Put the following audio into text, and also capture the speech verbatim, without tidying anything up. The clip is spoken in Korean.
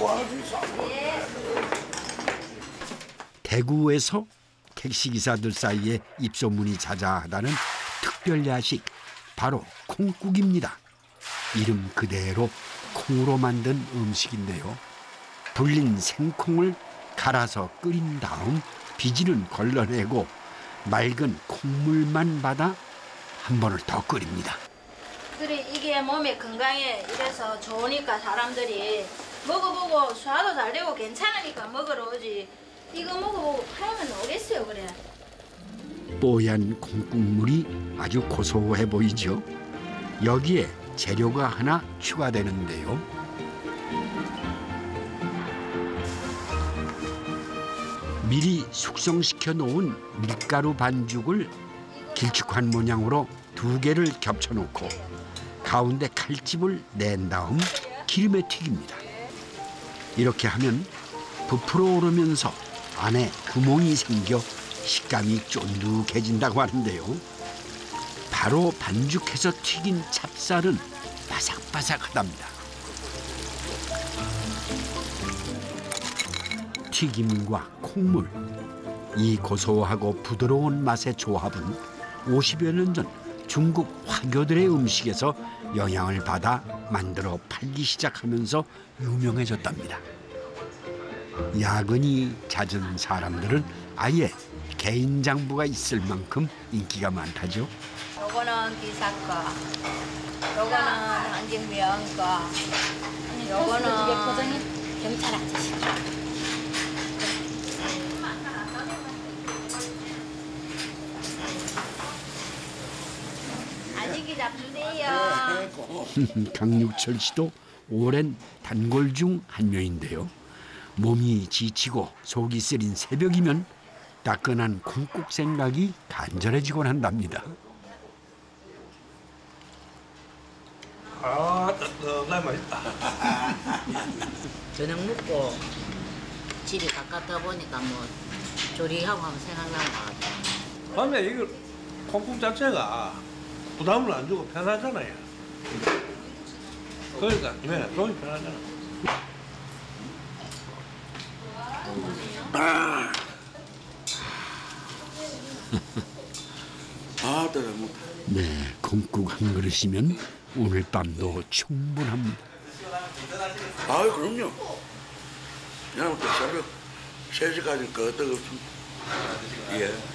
대구에서 택시기사들 사이에 입소문이 자자하다는 특별 야식, 바로 콩국입니다. 이름 그대로 콩으로 만든 음식인데요. 불린 생콩을 갈아서 끓인 다음 비질은 걸러내고 맑은 콩물만 받아 한 번을 더 끓입니다. 그래 이게 몸에 건강에 이래서 좋으니까 사람들이 먹어보고 소화도 잘 되고 괜찮으니까 먹으러 오지. 이거 먹어보고 팔면 오겠어요 그래. 뽀얀 콩국물이 아주 고소해 보이죠. 여기에 재료가 하나 추가되는데요. 미리 숙성시켜 놓은 밀가루 반죽을 길쭉한 모양으로 두 개를 겹쳐놓고 가운데 칼집을 낸 다음 기름에 튀깁니다. 이렇게 하면 부풀어 오르면서 안에 구멍이 생겨 식감이 쫀득해진다고 하는데요. 바로 반죽해서 튀긴 찹쌀은 바삭바삭하답니다. 튀김과 콩물, 이 고소하고 부드러운 맛의 조합은 오십여 년 전 중국 화교들의 음식에서 영향을 받아 만들어 팔기 시작하면서 유명해졌답니다. 야근이 잦은 사람들은 아예 개인 장부가 있을 만큼 인기가 많다죠. 요거는 기사 거, 요거는 한진명 거, 요거는 경찰 아저씨 거. 아직이 잡수세요. 강육철 씨도 오랜 단골 중 한 명인데요. 몸이 지치고 속이 쓰린 새벽이면 따끈한 콩국 생각이 간절해지곤 한답니다. 아, 뜨뜻하게 맛있다. 저녁 먹고 집이 가깝다 보니까 뭐 조리하고 하면 생각나는 것 같아요. 밤에 이거 콩국 자체가 부담을 안 주고 편하잖아요. 그러니까 네, 속이 편하잖아. 아, 아, 못. 네, 콩국 한 그릇이면 오늘 밤도 충분합니다. 아, 그럼요. 그냥 또 새벽 세 시까지 끄떡 없습니다. 예.